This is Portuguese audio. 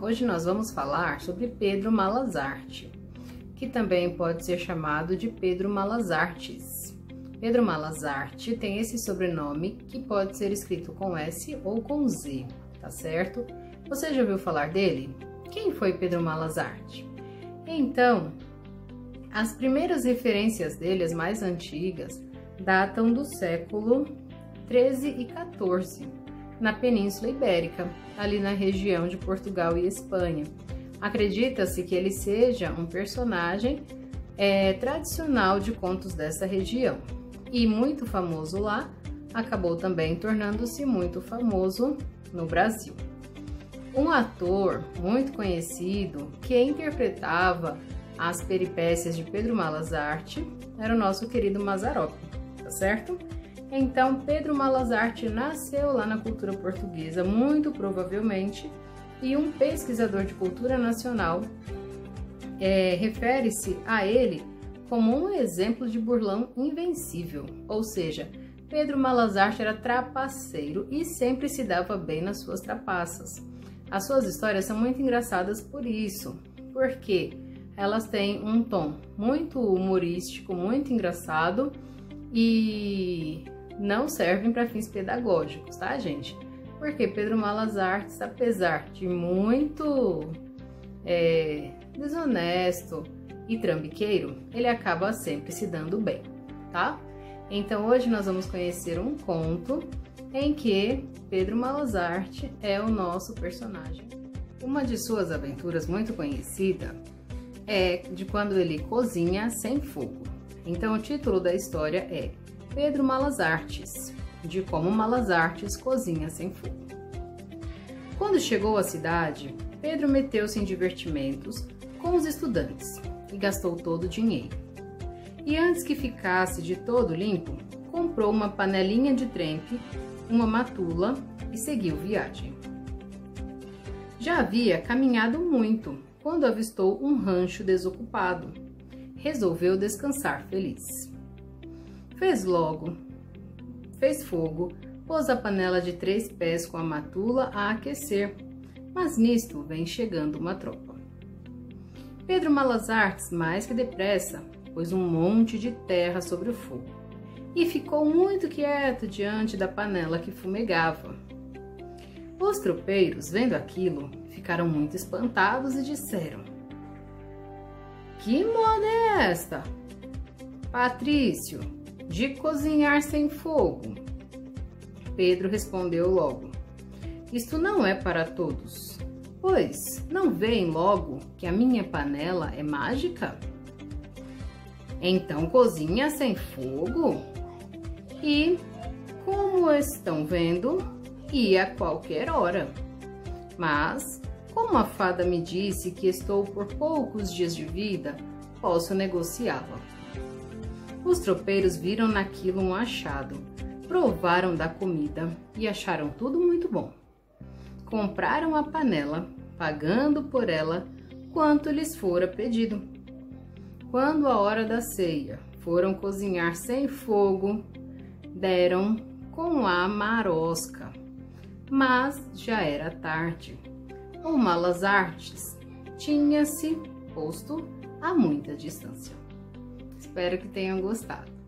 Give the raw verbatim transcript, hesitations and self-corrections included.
Hoje nós vamos falar sobre Pedro Malas Arte, que também pode ser chamado de Pedro Malas Artes. Pedro Malas Arte tem esse sobrenome que pode ser escrito com S ou com Z, tá certo? Você já ouviu falar dele? Quem foi Pedro Malas Arte? Então, as primeiras referências dele, as mais antigas, datam do século treze e quatorze, na Península Ibérica, ali na região de Portugal e Espanha. Acredita-se que ele seja um personagem é, tradicional de contos dessa região. E muito famoso lá, acabou também tornando-se muito famoso no Brasil. Um ator muito conhecido que interpretava as peripécias de Pedro Malas Arte era o nosso querido Mazzaropi, tá certo? Então, Pedro Malas Arte nasceu lá na cultura portuguesa, muito provavelmente, e um pesquisador de cultura nacional é, refere-se a ele como um exemplo de burlão invencível, ou seja, Pedro Malas Arte era trapaceiro e sempre se dava bem nas suas trapaças. As suas histórias são muito engraçadas por isso, porque elas têm um tom muito humorístico, muito engraçado e não servem para fins pedagógicos, tá, gente? Porque Pedro Malas Artes, apesar de muito é, desonesto e trambiqueiro, ele acaba sempre se dando bem, tá? Então hoje nós vamos conhecer um conto em que Pedro Malas Arte é o nosso personagem. Uma de suas aventuras muito conhecida é de quando ele cozinha sem fogo. Então o título da história é Pedro Malas Artes, de como Malas Artes cozinha sem fogo. Quando chegou à cidade, Pedro meteu-se em divertimentos com os estudantes e gastou todo o dinheiro. E antes que ficasse de todo limpo, comprou uma panelinha de trempe, uma matula e seguiu viagem. Já havia caminhado muito quando avistou um rancho desocupado. Resolveu descansar feliz. Fez logo, fez fogo, pôs a panela de três pés com a matula a aquecer, mas nisto vem chegando uma tropa. Pedro Malas Artes, mais que depressa, pôs um monte de terra sobre o fogo e ficou muito quieto diante da panela que fumegava. Os tropeiros, vendo aquilo, ficaram muito espantados e disseram: "Que moda é esta, Patrício, de cozinhar sem fogo?" Pedro respondeu logo: "Isto não é para todos, pois não veem logo que a minha panela é mágica? Então cozinha sem fogo? E, como estão vendo, e a qualquer hora. Mas, como a fada me disse que estou por poucos dias de vida, posso negociá-la." Os tropeiros viram naquilo um achado, provaram da comida e acharam tudo muito bom. Compraram a panela, pagando por ela quanto lhes fora pedido. Quando a hora da ceia foram cozinhar sem fogo, deram com a marosca, mas já era tarde. O Malas Artes tinha-se posto a muita distância. Espero que tenham gostado.